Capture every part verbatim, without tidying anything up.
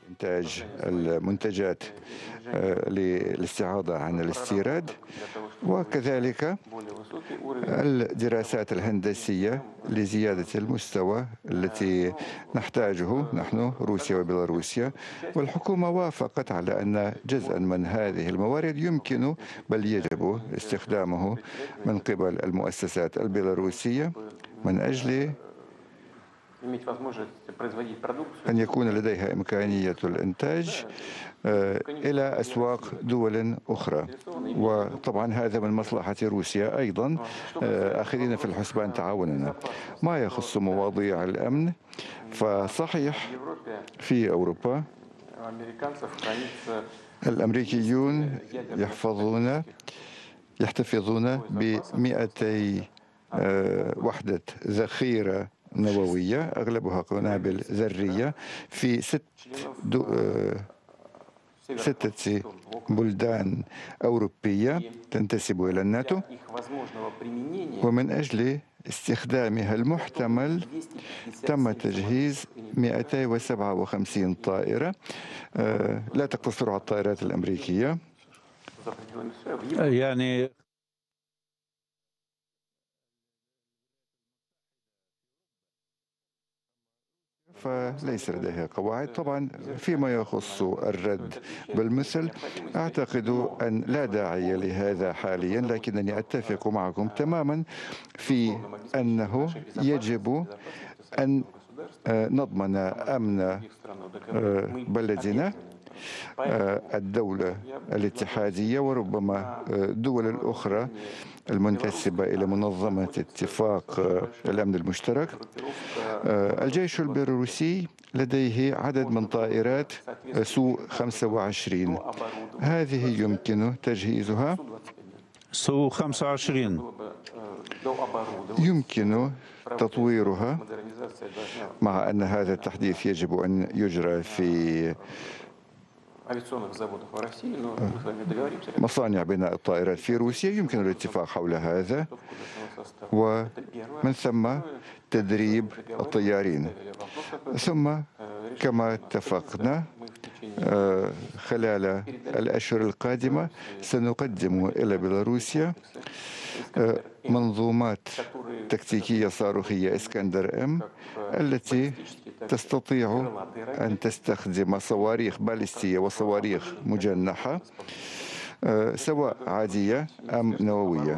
إنتاج المنتجات آه، للاستعاضة عن الاستيراد، وكذلك الدراسات الهندسية لزيادة المستوى التي نحتاجه نحن روسيا وبيلاروسيا. والحكومة وافقت على أن جزءا من هذه الموارد يمكن بل يجب استخدامه من قبل المؤسسات البيلاروسية من أجل أن يكون لديها إمكانية الإنتاج إلى أسواق دول أخرى. وطبعا هذا من مصلحة روسيا أيضا، أخذين في الحسبان تعاوننا. ما يخص مواضيع الأمن، فصحيح في أوروبا الأمريكيون يحفظون يحتفظون بمئتي وحدة ذخيرة نووية، أغلبها قنابل ذرية، في ست دو ستة بلدان أوروبية تنتسب إلى الناتو. ومن أجل استخدامها المحتمل تم تجهيز مئتين وسبعة وخمسين طائرة، لا تقتصر على الطائرات الأمريكية. يعني فليس لديها قواعد. طبعا فيما يخص الرد بالمثل، أعتقد أن لا داعي لهذا حاليا، لكنني أتفق معكم تماما في أنه يجب أن نضمن أمن بلدنا، الدولة الاتحادية، وربما الدول الأخرى المنتسبة إلى منظمة اتفاق الأمن المشترك. الجيش البيلاروسي لديه عدد من طائرات سو خمسة وعشرين، هذه يمكن تجهيزها. سو خمسة وعشرين يمكن تطويرها، مع أن هذا التحديث يجب أن يجرى في مصانع بناء الطائرات في روسيا. يمكن الاتفاق حول هذا، ومن ثم تدريب الطيارين. ثم كما اتفقنا خلال الأشهر القادمة سنقدم إلى بيلاروسيا منظومات تكتيكية صاروخية إسكندر إم التي تستطيع أن تستخدم صواريخ باليستية وصواريخ مجنحة، سواء عادية أم نووية.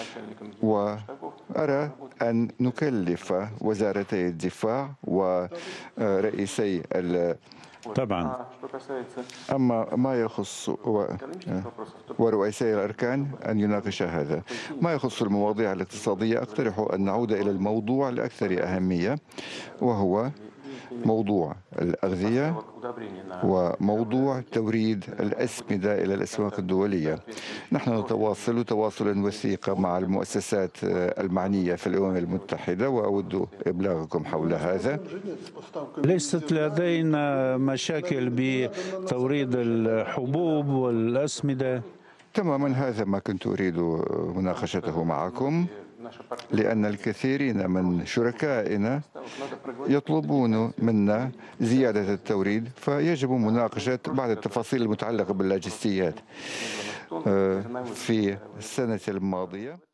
وأرى أن نكلف وزارتي الدفاع ورئيسي طبعا أما ما يخص و... ورؤساء الأركان أن يناقش هذا. ما يخص المواضيع الاقتصادية، أقترح أن نعود إلى الموضوع الأكثر أهمية، وهو موضوع الأغذية وموضوع توريد الأسمدة إلى الأسواق الدولية. نحن نتواصل تواصلا وثيقا مع المؤسسات المعنية في الأمم المتحدة، وأود إبلاغكم حول هذا. ليست لدينا مشاكل بتوريد الحبوب والأسمدة. تماما، هذا ما كنت أريد مناقشته معكم، لأن الكثيرين من شركائنا يطلبون منا زيادة التوريد، فيجب مناقشة بعض التفاصيل المتعلقة باللاجستيات. في السنة الماضية